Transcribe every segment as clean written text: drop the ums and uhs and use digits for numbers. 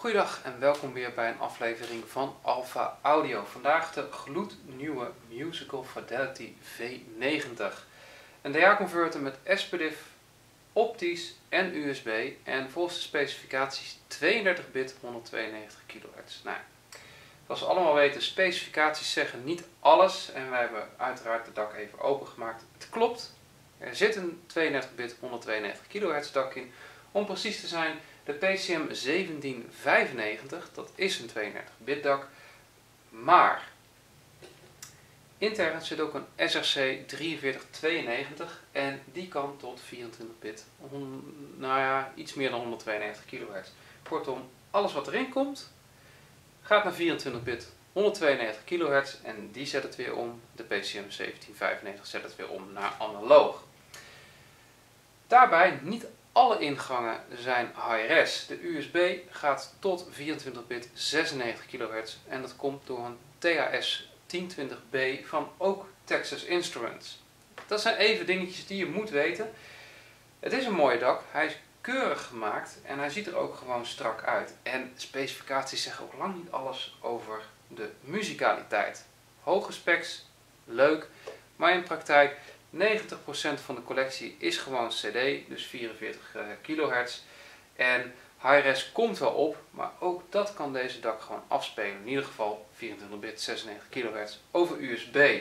Goeiedag en welkom weer bij een aflevering van Alpha Audio. Vandaag de gloednieuwe Musical Fidelity V90. Een DA-converter met SPDIF, optisch en USB en volgens de specificaties 32 bit 192 kHz. Nou, zoals we allemaal weten, specificaties zeggen niet alles en wij hebben uiteraard het dak even opengemaakt. Het klopt, er zit een 32 bit 192 kHz dak in. Om precies te zijn, de PCM 1795, dat is een 32 bit dak, maar intern zit ook een SRC 4392 en die kan tot 24 bit, nou ja, iets meer dan 192 kHz. Kortom, alles wat erin komt, gaat naar 24 bit 192 kHz en die zet het weer om, de PCM 1795 zet het weer om naar analoog. Daarbij niet alle ingangen zijn high-res. De USB gaat tot 24 bit 96 kHz en dat komt door een THS 1020B van ook Texas Instruments. Dat zijn even dingetjes die je moet weten. Het is een mooie dak, hij is keurig gemaakt en hij ziet er ook gewoon strak uit. En specificaties zeggen ook lang niet alles over de muzikaliteit. Hoge specs, leuk, maar in praktijk 90% van de collectie is gewoon CD, dus 44 kHz. En high-res komt wel op, maar ook dat kan deze dak gewoon afspelen. In ieder geval 24 bit 96 kHz over USB.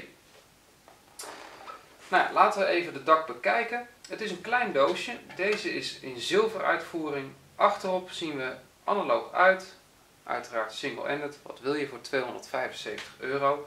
Nou, laten we even de dak bekijken. Het is een klein doosje. Deze is in zilver uitvoering. Achterop zien we analoog uit. Uiteraard single-ended. Wat wil je voor €275?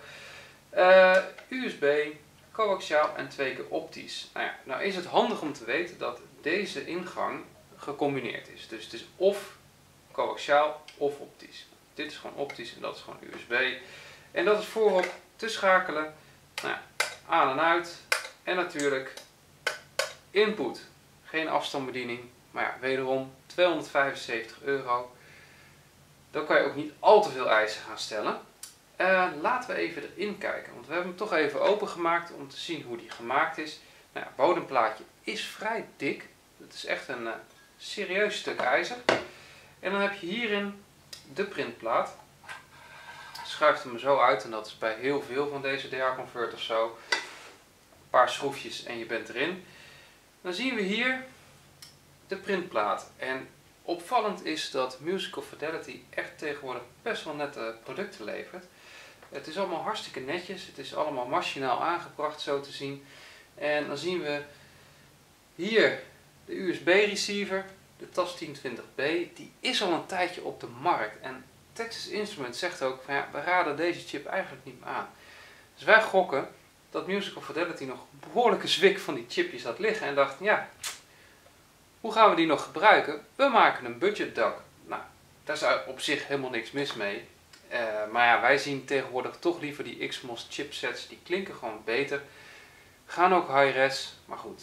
USB, coaxiaal en 2 keer optisch. Nou ja, nou is het handig om te weten dat deze ingang gecombineerd is. Dus het is of coaxiaal of optisch. Dit is gewoon optisch en dat is gewoon USB. En dat is voorop te schakelen, nou, aan en uit. En natuurlijk input. Geen afstandsbediening, maar ja, wederom €275. Dan kan je ook niet al te veel eisen gaan stellen. Laten we even erin kijken, want we hebben hem toch even opengemaakt om te zien hoe die gemaakt is. Nou ja, het bodemplaatje is vrij dik. Het is echt een serieus stuk ijzer. En dan heb je hierin de printplaat. Schuift hem er zo uit en dat is bij heel veel van deze DA-converters zo. Een paar schroefjes en je bent erin. Dan zien we hier de printplaat. En opvallend is dat Musical Fidelity echt tegenwoordig best wel nette producten levert. Het is allemaal hartstikke netjes, het is allemaal machinaal aangebracht zo te zien. En dan zien we hier de USB receiver, de TAS 1020B, die is al een tijdje op de markt. En Texas Instruments zegt ook van ja, we raden deze chip eigenlijk niet meer aan. Dus wij gokken dat Musical Fidelity nog een behoorlijke zwik van die chipjes had liggen en dachten ja, hoe gaan we die nog gebruiken? We maken een budgetdak. Nou, daar is op zich helemaal niks mis mee. Maar ja, wij zien tegenwoordig toch liever die XMOS chipsets, die klinken gewoon beter. Gaan ook high-res, maar goed.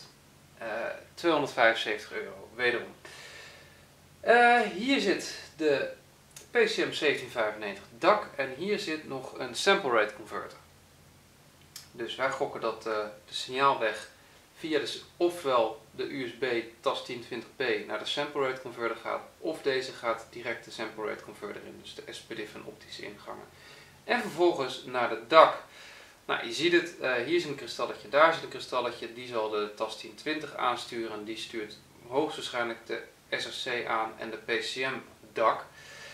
€275, wederom. Hier zit de PCM 1795 dak en hier zit nog een sample rate converter. Dus wij gokken dat de signaalweg via ofwel de USB TAS 1020B naar de sample rate converter gaat, of deze gaat direct de sample rate converter in, dus de SPDIF en optische ingangen. En vervolgens naar het dak. Nou, je ziet het, hier is een kristalletje, daar zit een kristalletje, die zal de TAS 1020 aansturen, die stuurt hoogstwaarschijnlijk de SRC aan en de PCM dak.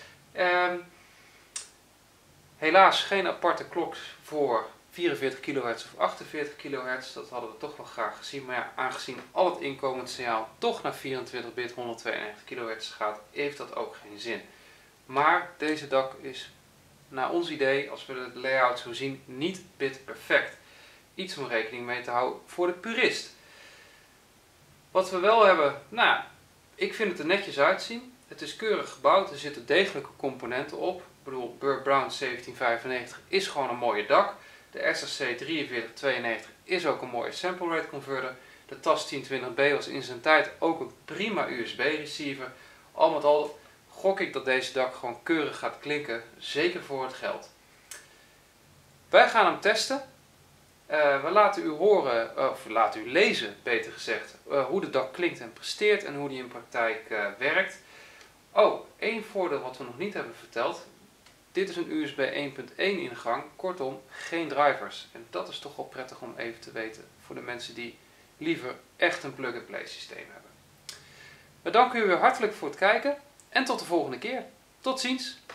Helaas geen aparte klok voor 44 kHz of 48 kHz, dat hadden we toch wel graag gezien. Maar ja, aangezien al het inkomend signaal toch naar 24 bit 192 kHz gaat, heeft dat ook geen zin. Maar deze dak is naar ons idee, als we de layout zo zien, niet bit perfect. Iets om rekening mee te houden voor de purist. Wat we wel hebben, nou, ik vind het er netjes uitzien. Het is keurig gebouwd, er zitten degelijke componenten op. Ik bedoel, Burr Brown 1795 is gewoon een mooie dak. De SRC 4392 is ook een mooie sample rate converter. De TAS 1020B was in zijn tijd ook een prima USB receiver. Al met al gok ik dat deze dak gewoon keurig gaat klinken, zeker voor het geld. Wij gaan hem testen. We laten u horen, of laten u lezen beter gezegd, hoe de dak klinkt en presteert en hoe die in praktijk werkt. Oh, één voordeel wat we nog niet hebben verteld. Dit is een USB 1.1 ingang, kortom geen drivers. En dat is toch wel prettig om even te weten voor de mensen die liever echt een plug-and-play systeem hebben. We danken u weer hartelijk voor het kijken en tot de volgende keer. Tot ziens!